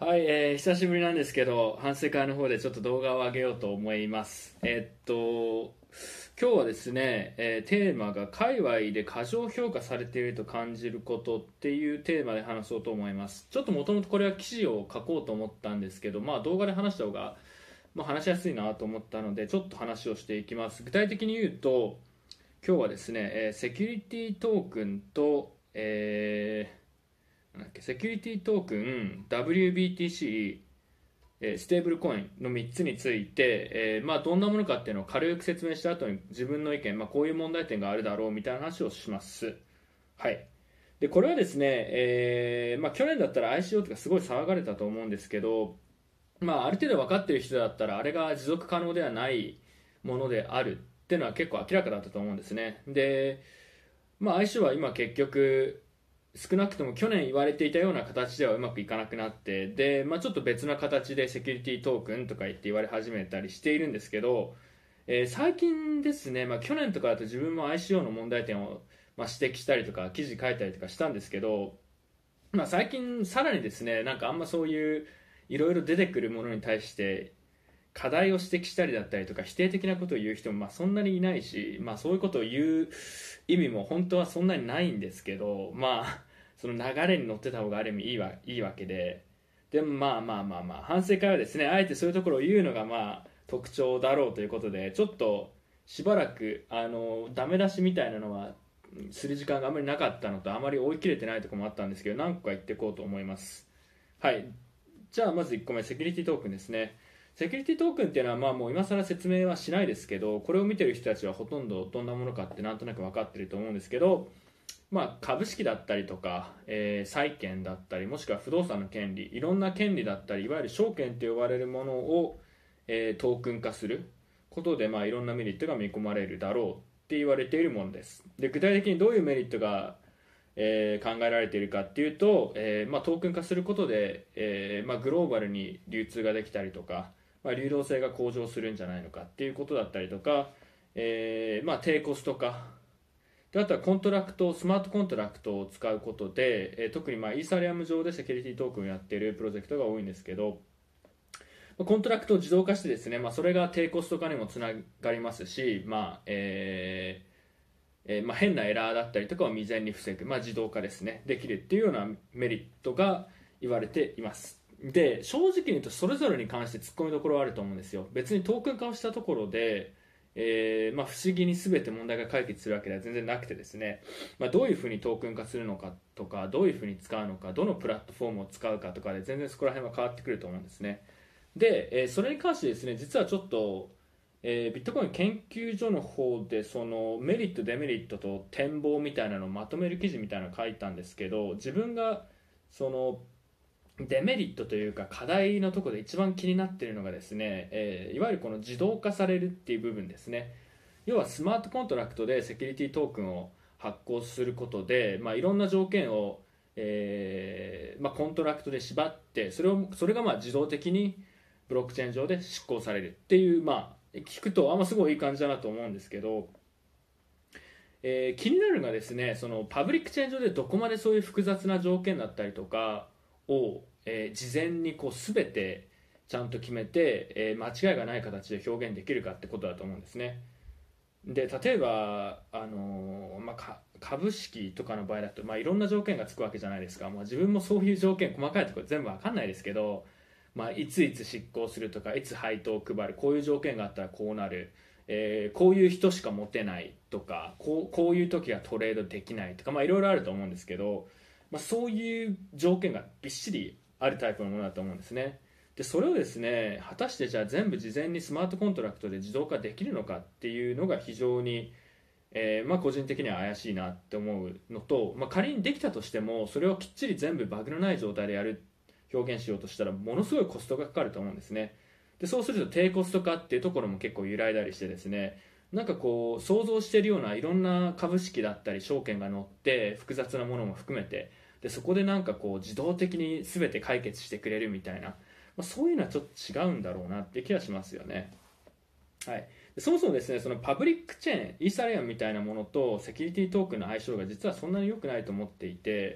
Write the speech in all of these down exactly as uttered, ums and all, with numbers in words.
はい、えー久しぶりなんですけど、反省会の方でちょっと動画を上げようと思います。えっと、今日はですね、えーテーマが界隈で過剰評価されていると感じることっていうテーマで話そうと思います。ちょっともともとこれは記事を書こうと思ったんですけど、まあ動画で話した方が、まあ、話しやすいなと思ったので、ちょっと話をしていきます。具体的に言うと、今日はですね、えーセキュリティトークンと、えーなんだっけセキュリティトークン ダブリュービーティーシー、えーステーブルコインのみっつについて、えーまあ、どんなものかっていうのを軽く説明した後に自分の意見、まあ、こういう問題点があるだろうみたいな話をします。はい。でこれはですね、えーまあ、去年だったら アイシーオー とかすごい騒がれたと思うんですけど、まあ、ある程度分かっている人だったらあれが持続可能ではないものであるっていうのは結構明らかだったと思うんですね。で、まあ、相性は今結局少なくとも去年言われていたような形ではうまくいかなくなって、で、まあ、ちょっと別な形でセキュリティトークンとか言って言われ始めたりしているんですけど、えー最近ですね、まあ、去年とかだと自分も アイシーオー の問題点を、まあ、指摘したりとか記事書いたりとかしたんですけど、まあ、最近さらにですね、なんかあんまそういういろいろ出てくるものに対して課題を指摘したりだったりとか否定的なことを言う人もまあそんなにいないし、まあ、そういうことを言う意味も本当はそんなにないんですけど、まあその流れに乗ってた方がある意味いいわいいわけで、でもまあまあまあまあ反省会はですね、あえてそういうところを言うのがまあ特徴だろうということで、ちょっとしばらくあのダメ出しみたいなのはする時間があまりなかったのと、あまり追い切れてないところもあったんですけど、何個か言っていこうと思います。はい。じゃあまずいっこめ、セキュリティトークンですね。セキュリティトークンっていうのはまあもう今更説明はしないですけど、これを見てる人たちはほとんどどんなものかってなんとなく分かってると思うんですけど、まあ、株式だったりとか、えー債券だったり、もしくは不動産の権利、いろんな権利だったり、いわゆる証券と呼ばれるものを、えートークン化することで、まあ、いろんなメリットが見込まれるだろうって言われているものです。で具体的にどういうメリットが、えー考えられているかっていうと、えーまあ、トークン化することで、えーまあ、グローバルに流通ができたりとか、まあ、流動性が向上するんじゃないのかっていうことだったりとか、えーまあ、低コスト化で、あとはコントラクト、スマートコントラクトを使うことで、えー特にまあイーサリアム上でセキュリティトークンをやっているプロジェクトが多いんですけど、コントラクトを自動化してですね、まあ、それが低コスト化にもつながりますし、まあえーえーまあ、変なエラーだったりとかを未然に防ぐ、まあ、自動化ですねできるっていうようなメリットが言われています。で正直に言うとそれぞれに関して突っ込みどころはあると思うんですよ。別にトークン化をしたところで、えーまあ、不思議に全て問題が解決するわけでは全然なくてですね、まあ、どういうふうにトークン化するのかとか、どういうふうに使うのか、どのプラットフォームを使うかとかで全然そこら辺は変わってくると思うんですね。で、えーそれに関してですね、実はちょっと、えービットコイン研究所の方でそのメリットデメリットと展望みたいなのをまとめる記事みたいなのを書いたんですけど、自分がそのデメリットというか課題のところで一番気になっているのがですね、えーいわゆるこの自動化されるっていう部分ですね。要はスマートコントラクトでセキュリティトークンを発行することで、まあ、いろんな条件を、えーまあ、コントラクトで縛って、それをそれがまあ自動的にブロックチェーン上で執行されるっていう、まあ、聞くとあんますごいいい感じだなと思うんですけど、えー気になるのがですね、そのパブリックチェーン上でどこまでそういう複雑な条件だったりとかを、えー事前にこう全てちゃんと決めて、えー間違いがない形で表現できるかってことだと思うんですね。で例えば、あのーまあ、か株式とかの場合だと、まあ、いろんな条件がつくわけじゃないですか、まあ、自分もそういう条件細かいところ全部わかんないですけど、まあ、いついつ執行するとかいつ配当を配る、こういう条件があったらこうなる、えーこういう人しか持てないとか、こうこういう時はトレードできないとか、まあ、いろいろあると思うんですけど、まあ、そういう条件がびっしりあるタイプのものだと思うんですね。でそれをですね、果たしてじゃあ全部事前にスマートコントラクトで自動化できるのかっていうのが非常に、えーまあ、個人的には怪しいなって思うのと、まあ、仮にできたとしてもそれをきっちり全部バグのない状態でやる表現しようとしたらものすごいコストがかかると思うんですね。でそうすると低コスト化っていうところも結構揺らいだりしてですね、なんかこう想像しているようないろんな株式だったり証券が載って複雑なものも含めて、でそこでなんかこう自動的に全て解決してくれるみたいな、まあ、そういうのはちょっと違うんだろうなって気がしますよね。はい、そもそもですね、そのパブリックチェーン、イーサリアムみたいなものとセキュリティトークンの相性が実はそんなに良くないと思っていて、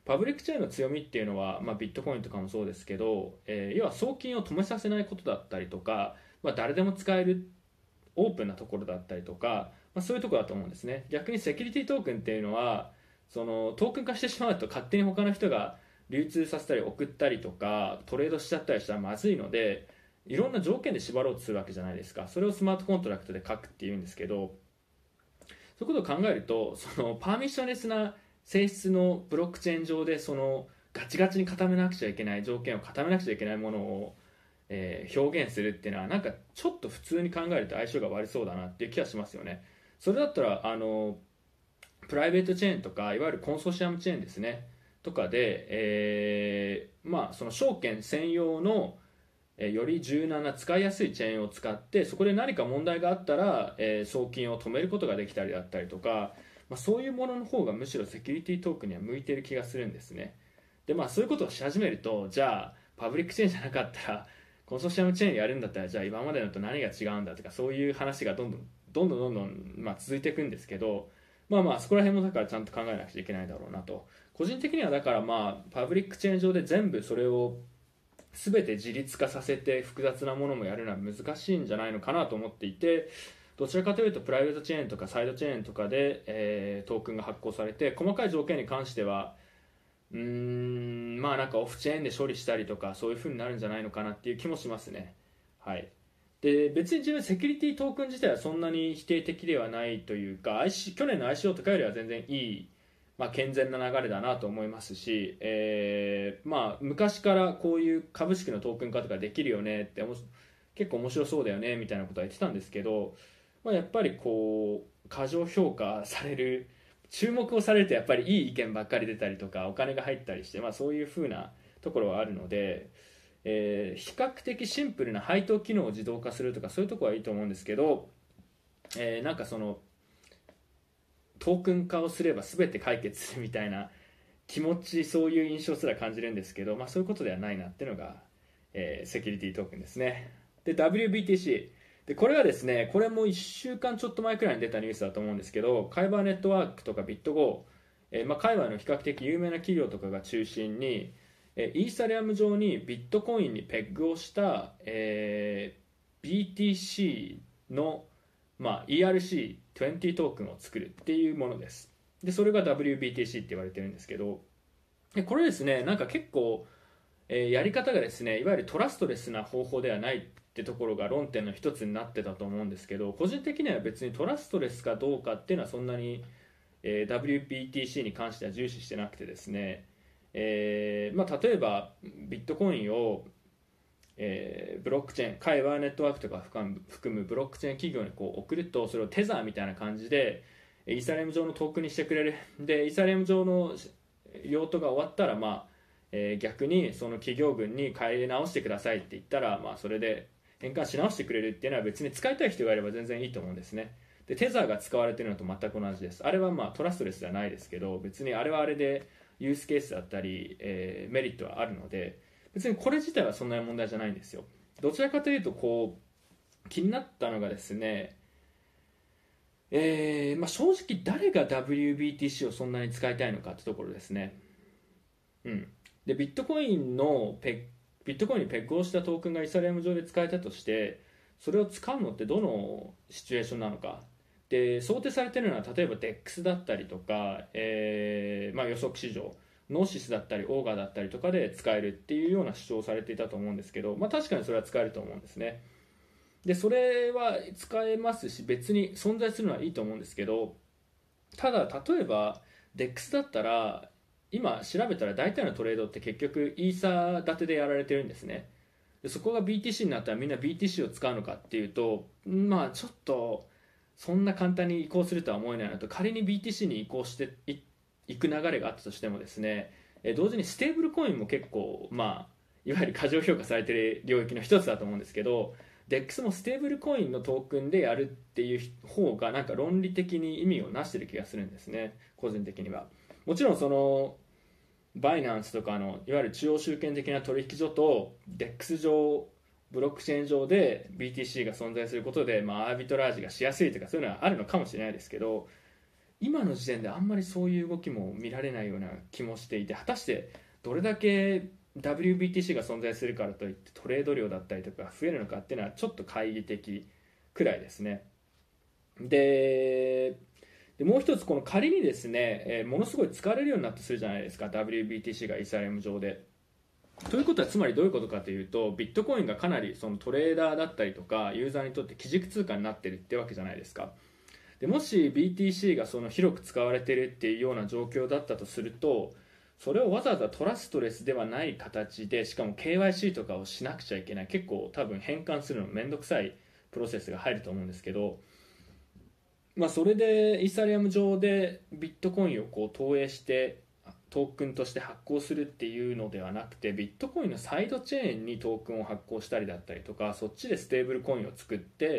パブリックチェーンの強みっていうのは、まあ、ビットコインとかもそうですけど、えー要は送金を止めさせないことだったりとか、まあ、誰でも使えるオープンなところだったりとか、まあ、そういうところだと思うんですね。逆にセキュリティトークンっていうのはそのトークン化してしまうと勝手に他の人が流通させたり送ったりとかトレードしちゃったりしたらまずいので、いろんな条件で縛ろうとするわけじゃないですか。それをスマートコントラクトで書くっていうんですけど、そういうことを考えると、そのパーミッションレスな性質のブロックチェーン上でそのガチガチに固めなくちゃいけない条件を固めなくちゃいけないものを、えー表現するっていうのはなんかちょっと普通に考えると相性が悪そうだなっていう気がしますよね。それだったらあのプライベートチェーンとかいわゆるコンソーシアムチェーンですねとかで、えーまあ、その証券専用のえーより柔軟な使いやすいチェーンを使ってそこで何か問題があったら、えー送金を止めることができたりだったりとか、まあ、そういうものの方がむしろセキュリティトークンには向いている気がするんですね。でまあそういうことをし始めると、じゃあパブリックチェーンじゃなかったらコンソーシアムチェーンやるんだったらじゃあ今までのと何が違うんだとか、そういう話がどんどんどんどんどんどん、まあ、続いていくんですけど、まあまあそこら辺もだからちゃんと考えなくちゃいけないだろうなと。個人的にはだからまあパブリックチェーン上で全部それを全て自立化させて複雑なものもやるのは難しいんじゃないのかなと思っていて、どちらかというとプライベートチェーンとかサイドチェーンとかで、えートークンが発行されて細かい条件に関してはうーんまあなんかオフチェーンで処理したりとかそういう風になるんじゃないのかなっていう気もしますね。はい。で別に自分セキュリティトークン自体はそんなに否定的ではないというか、 アイシー 去年の アイシーオー とかよりは全然いい、まあ、健全な流れだなと思いますし、えーまあ、昔からこういう株式のトークン化とかできるよねっておもし結構面白そうだよねみたいなことは言ってたんですけど、まあ、やっぱりこう過剰評価される、注目をされるとやっぱりいい意見ばっかり出たりとかお金が入ったりして、まあ、そういう風なところはあるので、えー比較的シンプルな配当機能を自動化するとかそういうところはいいと思うんですけど、えーなんかそのトークン化をすれば全て解決するみたいな気持ち、そういう印象すら感じるんですけど、まあ、そういうことではないなっていうのが、えーセキュリティトークンですね。で ダブリュービーティーシー でこれはですね、これもいっしゅうかんちょっと前くらいに出たニュースだと思うんですけど、カイバーネットワークとかビットゴー、えーまあ、海外の比較的有名な企業とかが中心に、えーイーサリアム上にビットコインにペッグをした、えー ビーティーシー の、まあ、イーアールシーにじゅう トークンを作るっていうものです。でそれが ダブリュービーティーシー って言われてるんですけど、でこれですね、なんか結構、えーやり方がですねいわゆるトラストレスな方法ではないってところが論点の一つになってたと思うんですけど、個人的には別にトラストレスかどうかっていうのはそんなに、えー ダブリュービーティーシー に関しては重視してなくてですね、えーまあ、例えばビットコインを、えーブロックチェーン、海ワーネットワークとか含む含むブロックチェーン企業にこう送ると、それをテザーみたいな感じでイーサリアム上のトークンにしてくれる。でイーサリアム上の用途が終わったら、まあえー逆にその企業群に変え直してくださいって言ったら、まあ、それで変換し直してくれるっていうのは別に使いたい人がいれば全然いいと思うんですね。でテザーが使われているのと全く同じです。あれはまあトラストレスじゃないですけど、別にあれはあれでユースケースだったり、えーメリットはあるので、別にこれ自体はそんなに問題じゃないんですよ。どちらかというとこう気になったのがですね、えーまあ、正直誰が ダブリュービーティーシー をそんなに使いたいのかってところですね。うん、でビットコインのペビットコインにペッグをしたトークンがイーサリアム上で使えたとして、それを使うのってどのシチュエーションなのかで想定されているのは、例えば デックス だったりとか、えーまあ、予測市場ノーシスだったりオーガだったりとかで使えるっていうような主張をされていたと思うんですけど、まあ、確かにそれは使えると思うんですね。でそれは使えますし別に存在するのはいいと思うんですけど、ただ例えば デックス だったら今調べたら大体のトレードって結局イーサ建てでやられてるんですね。でそこが ビーティーシー になったらみんな ビーティーシー を使うのかっていうと、まあちょっとそんな簡単に移行するとは思えないのと、仮に ビーティーシー に移行していいく流れがあったとしてもですね、え同時にステーブルコインも結構、まあいわゆる過剰評価されている領域の一つだと思うんですけど、 デックス もステーブルコインのトークンでやるっていう方がなんか論理的に意味をなしてる気がするんですね、個人的には。もちろんそのバイナンスとかのいわゆる中央集権的な取引所と デックス 上ブロックチェーン上で ビーティーシー が存在することで、まあ、アービトラージがしやすいとかそういうのはあるのかもしれないですけど、 今の時点であんまりそういう動きも見られないような気もしていて、果たしてどれだけ ダブリュービーティーシー が存在するからといってトレード量だったりとか増えるのかっていうのはちょっと懐疑的くらいですね。ででもう一つ、この仮にですね、えーものすごい使われるようになってするじゃないですか、 ダブリュービーティーシー がイーサリアム上で。ということはつまりどういうことかというと、ビットコインがかなりそのトレーダーだったりとかユーザーにとって基軸通貨になってるってわけじゃないですか。でもし ビーティーシー がその広く使われてるっていうような状況だったとすると、それをわざわざトラストレスではない形で、しかも ケーワイシー とかをしなくちゃいけない、結構多分変換するのめんどくさいプロセスが入ると思うんですけど、まあ、それでイーサリアム上でビットコインをこう投影してトークンとして発行するっていうのではなくて、ビットコインのサイドチェーンにトークンを発行したりだったりとか、そっちでステーブルコインを作って、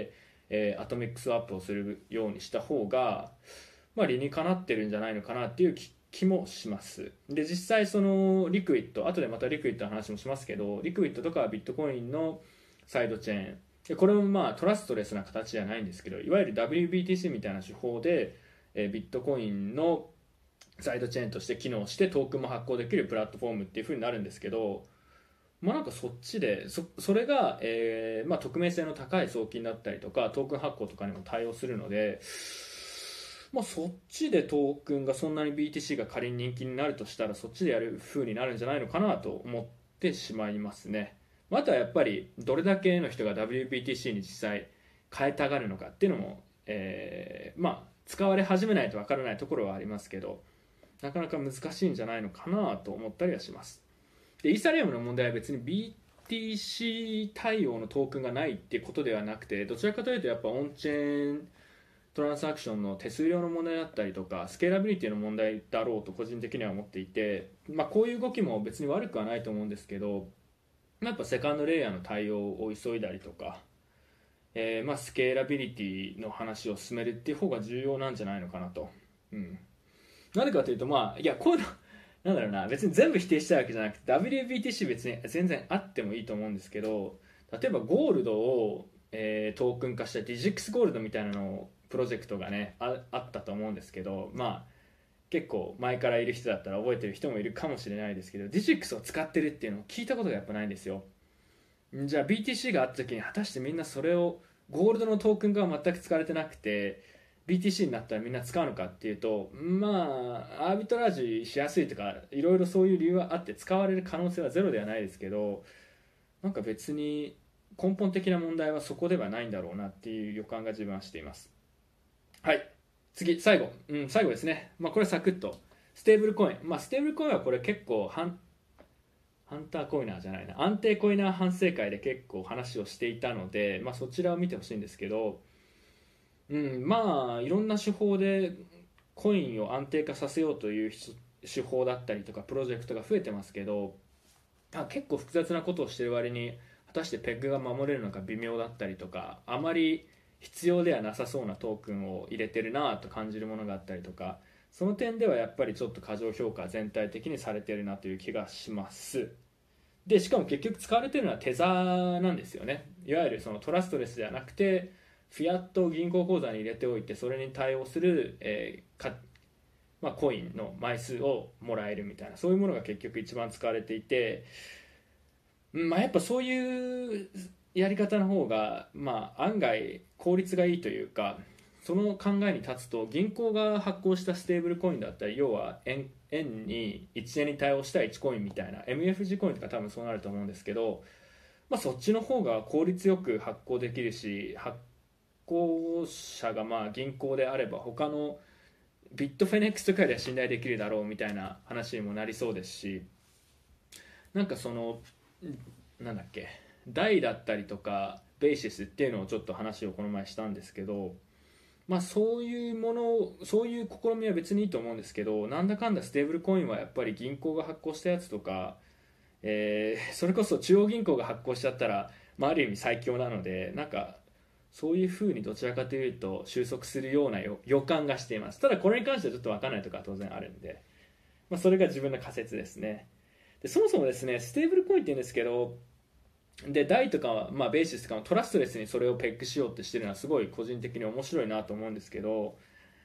えー、アトミックスワップをするようにした方が、まあ、理にかなってるんじゃないのかなっていう気気もします。で実際そのリクイッド、後でまたリクイッドの話もしますけど、リクイッドとかはビットコインのサイドチェーンで、これもまあトラストレスな形じゃないんですけど、いわゆる ダブリュービーティーシー みたいな手法で、えービットコインのサイドチェーンとして機能してトークンも発行できるプラットフォームっていう風になるんですけど、まあなんかそっちで そ, それが、えーまあ、匿名性の高い送金だったりとかトークン発行とかにも対応するので、まあ、そっちでトークンがそんなに ビーティーシー が仮に人気になるとしたら、そっちでやる風になるんじゃないのかなと思ってしまいますね。あとはやっぱりどれだけの人が ダブリュービーティーシー に実際変えたがるのかっていうのも、えーまあ使われ始めないとわからないところはありますけど、なかなか難しいんじゃないのかなと思ったりはします。でイーサリアムの問題は別に ビーティーシー 対応のトークンがないっていうことではなくて、どちらかというとやっぱオンチェーントランサクションの手数料の問題だったりとかスケーラビリティの問題だろうと個人的には思っていて、まあ、こういう動きも別に悪くはないと思うんですけど、やっぱセカンドレイヤーの対応を急いだりとか、えーまあ、スケーラビリティの話を進めるっていう方が重要なんじゃないのかなと。うん、なぜかというと、まあいやこういうのなんだろうな、別に全部否定したいわけじゃなくて ダブリュービーティーシー 別に全然あってもいいと思うんですけど、例えばゴールドを、えートークン化したディジックスゴールドみたいなのをプロジェクトがね あ, あったと思うんですけど、まあ結構前からいる人だったら覚えてる人もいるかもしれないですけど、ディジックスを使ってるっていうのを聞いたことがやっぱないんですよ。じゃあ ビーティーシー があった時に果たしてみんなそれを、ゴールドのトークンが全く使われてなくて ビーティーシー になったらみんな使うのかっていうと、まあアービトラージしやすいとかいろいろそういう理由はあって使われる可能性はゼロではないですけど、なんか別に根本的な問題はそこではないんだろうなっていう予感が自分はしています。はい、次最後、うん、最後ですね。まあこれサクッとステーブルコイン、まあステーブルコインはこれ結構反ハンターコイナーじゃないな安定コイナー反省会で結構話をしていたので、まあ、そちらを見てほしいんですけど、うん、まあいろんな手法でコインを安定化させようという手法だったりとかプロジェクトが増えてますけど、あ結構複雑なことをしてる割に果たしてペッグが守れるのか微妙だったりとか、あまり必要ではなさそうなトークンを入れてるなと感じるものがあったりとか、その点ではやっぱりちょっと過剰評価全体的にされてるなという気がします。でしかも結局使われてるのはテザーなんですよね。いわゆるそのトラストレスではなくてフィアットを銀行口座に入れておいてそれに対応する、えーかまあ、コインの枚数をもらえるみたいな、そういうものが結局一番使われていて、まあ、やっぱそういうやり方の方が、まあ、案外効率がいいというか、その考えに立つと銀行が発行したステーブルコインだったり、要は円円にいちえんに対応したいちコインみたいな エムエフジー コインとか多分そうなると思うんですけど、まあ、そっちの方が効率よく発行できるし、発行者がまあ銀行であれば他のビットフェネックスとかよりは信頼できるだろうみたいな話にもなりそうですし、なんかそのなんだっけダイだったりとかベーシスっていうのをちょっと話をこの前したんですけど、まあそういうものそういう試みは別にいいと思うんですけど、なんだかんだステーブルコインはやっぱり銀行が発行したやつとか、えーそれこそ中央銀行が発行しちゃったら、まあ、ある意味最強なので、なんかそういうふうにどちらかというと収束するような予予感がしています。ただこれに関してはちょっと分からないとかは当然あるんで、まあ、それが自分の仮説ですね。でそもそもですね、ステーブルコインって言うんですけど、でダイとかは、まあ、ベーシスとかもトラストレスにそれをペックしようってしてるのはすごい個人的に面白いなと思うんですけど、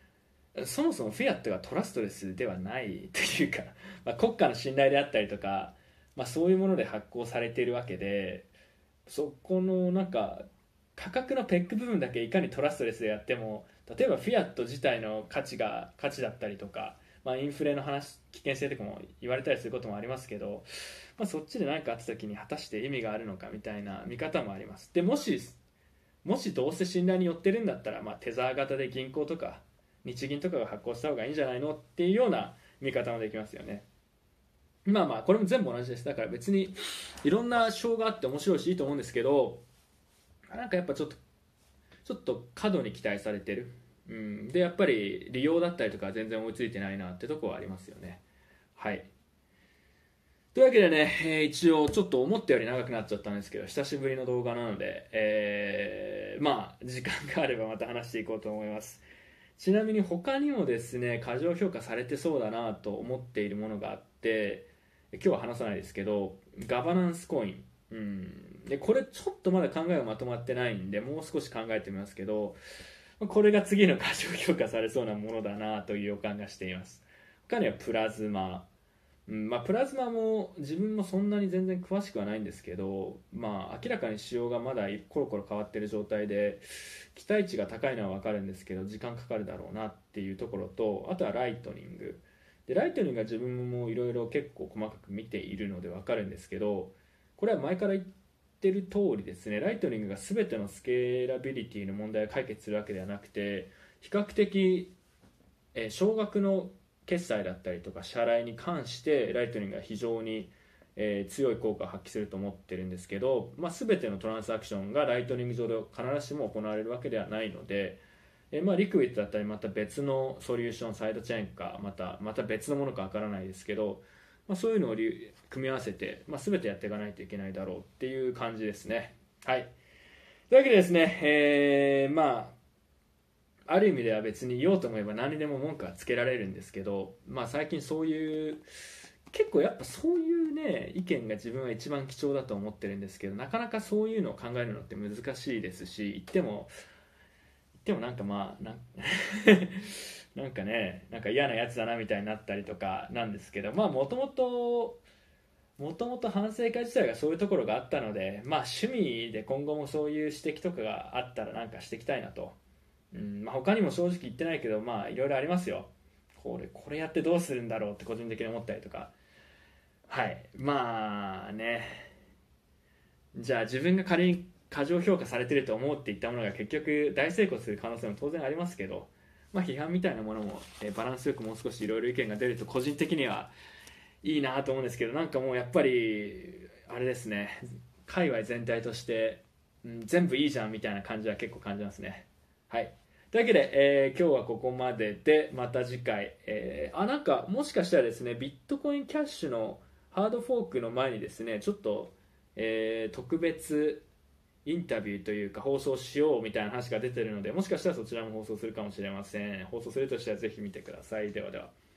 そもそもフィアットがトラストレスではないというか、まあ、国家の信頼であったりとか、まあ、そういうもので発行されているわけで、そこのなんか価格のペック部分だけいかにトラストレスでやっても、例えばフィアット自体の価値が価値だったりとか、まあ、インフレの話危険性とかも言われたりすることもありますけど、まあ、そっちで何かあった時に果たして意味があるのかみたいな見方もあります。でもしもしどうせ信頼に寄ってるんだったら、まあ、テザー型で銀行とか日銀とかが発行した方がいいんじゃないのっていうような見方もできますよね。まあまあこれも全部同じです。だから別にいろんな章があって面白いしいいと思うんですけど、なんかやっぱちょっとちょっと過度に期待されてる、うん、でやっぱり利用だったりとか全然追いついてないなってとこはありますよね。はい、というわけでね、えー一応ちょっと思ったより長くなっちゃったんですけど、久しぶりの動画なので、えーまあ時間があればまた話していこうと思います。ちなみに他にもですね、過剰評価されてそうだなと思っているものがあって、今日は話さないですけど、ガバナンスコイン、うん、でこれちょっとまだ考えがまとまってないんでもう少し考えてみますけど、これが次の過剰評価されそうなものだなという予感がしています。他にはプラズマ、うんまあ、プラズマも自分もそんなに全然詳しくはないんですけど、まあ、明らかに仕様がまだコロコロ変わっている状態で期待値が高いのは分かるんですけど時間かかるだろうなっていうところと、あとはライトニングで、ライトニングは自分もいろいろ結構細かく見ているので分かるんですけど、これは前から言ってる通りですね、ライトニングが全てのスケーラビリティの問題を解決するわけではなくて、比較的、えー少額の決済だったりとか支払いに関してライトニングが非常に、えー強い効果を発揮すると思ってるんですけど、まあ、全てのトランサクションがライトニング上で必ずしも行われるわけではないので、えーまあ、リクイッドだったりまた別のソリューションサイドチェーンかまたまた別のものかわからないですけど、まあ、そういうのを組み合わせて、まあ、全てやっていかないといけないだろうっていう感じですね。はい、というわけでですね、えーまあある意味では別に言おうと思えば何にでも文句はつけられるんですけど、まあ、最近そういう結構やっぱそういうね意見が自分は一番貴重だと思ってるんですけど、なかなかそういうのを考えるのって難しいですし、言っても言ってもなんかまあなんなんかねなんか嫌なやつだなみたいになったりとかなんですけど、まあもともともともと反省会自体がそういうところがあったので、まあ趣味で今後もそういう指摘とかがあったらなんかしていきたいなと。うんまあ、他にも正直言ってないけど、まあいろいろありますよ。これこれやってどうするんだろうって個人的に思ったりとか。はい、まあね、じゃあ自分が仮に過剰評価されてると思うっていったものが結局大成功する可能性も当然ありますけど、まあ批判みたいなものも、えーバランスよくもう少しいろいろ意見が出ると個人的にはいいなと思うんですけど、なんかもうやっぱりあれですね、界隈全体として、うん、全部いいじゃんみたいな感じは結構感じますね。はい、というわけで、えー今日はここまでで、また次回、えーあなんかもしかしたらですね、ビットコインキャッシュのハードフォークの前にですね、ちょっと、えー特別インタビューというか放送しようみたいな話が出てるので、もしかしたらそちらも放送するかもしれません。放送するとしたらぜひ見てください。ではでは。